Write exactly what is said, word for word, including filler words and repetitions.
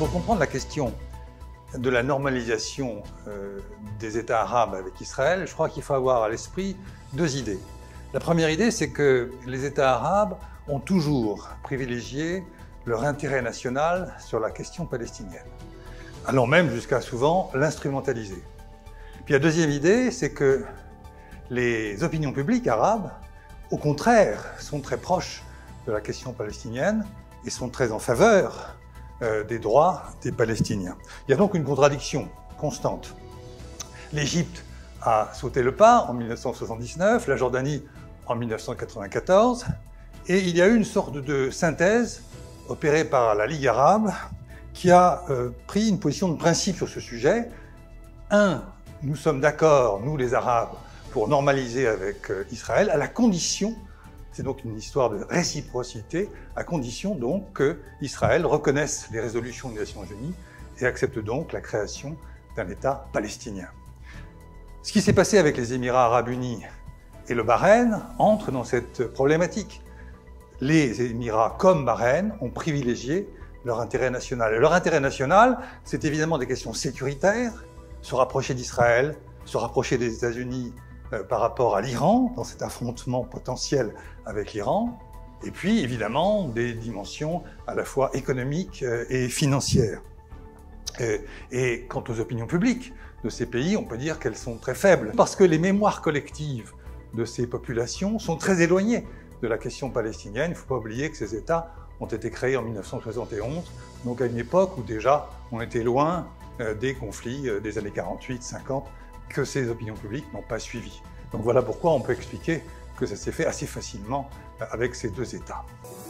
Pour comprendre la question de la normalisation euh, des États arabes avec Israël, je crois qu'il faut avoir à l'esprit deux idées. La première idée, c'est que les États arabes ont toujours privilégié leur intérêt national sur la question palestinienne, allant même jusqu'à souvent l'instrumentaliser. Puis la deuxième idée, c'est que les opinions publiques arabes, au contraire, sont très proches de la question palestinienne et sont très en faveur euh, des droits des Palestiniens. Il y a donc une contradiction constante. L'Égypte a sauté le pas en mille neuf cent soixante-dix-neuf, la Jordanie en mille neuf cent quatre-vingt-quatorze, et il y a eu une sorte de synthèse opérée par la Ligue arabe qui a euh, pris une position de principe sur ce sujet. Un, nous sommes d'accord, nous les Arabes, pour normaliser avec euh, Israël, à la condition, c'est donc une histoire de réciprocité, à condition donc qu'Israël reconnaisse les résolutions des Nations Unies et accepte donc la création d'un État palestinien. Ce qui s'est passé avec les Émirats arabes unis et le Bahreïn entre dans cette problématique. Les Émirats, comme Bahreïn, ont privilégié leur intérêt national. Et leur intérêt national, c'est évidemment des questions sécuritaires, se rapprocher d'Israël, se rapprocher des États-Unis euh, par rapport à l'Iran, dans cet affrontement potentiel avec l'Iran, et puis évidemment des dimensions à la fois économiques euh, et financières. Et, et quant aux opinions publiques de ces pays, on peut dire qu'elles sont très faibles, parce que les mémoires collectives de ces populations sont très éloignées de la question palestinienne. Il ne faut pas oublier que ces États ont été créés en mille neuf cent soixante et onze, donc à une époque où déjà on était loin euh, des conflits euh, des années quarante-huit cinquante que ces opinions publiques n'ont pas suivis. Donc voilà pourquoi on peut expliquer que ça s'est fait assez facilement euh, avec ces deux États.